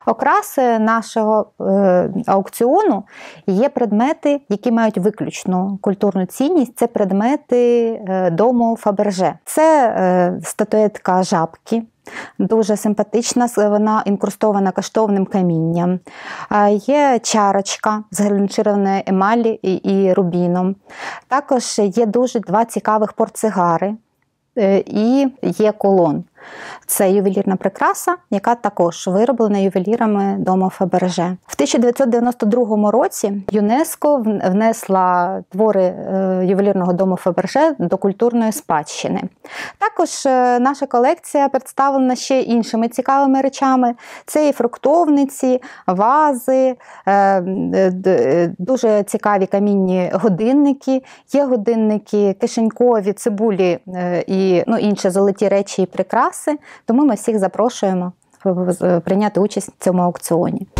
Окраси нашого аукціону є предмети, які мають виключну культурну цінність. Це предмети дому Фаберже. Це статуетка жабки. Дуже симпатична, вона інкрустована коштовним камінням. Є чарочка з глінчированої емалі і рубіном. Також є дуже два цікавих портсигари і є кулон. Це ювелірна прикраса, яка також вироблена ювелірами дому Фаберже. В 1992 році ЮНЕСКО внесла твори ювелірного дому Фаберже до культурної спадщини. Також наша колекція представлена ще іншими цікавими речами. Це і фруктовниці, вази, дуже цікаві камінні годинники. Є годинники кишенькові, цибулі і інші золоті речі і прикраси. Тому ми всіх запрошуємо прийняти участь в цьому аукціоні.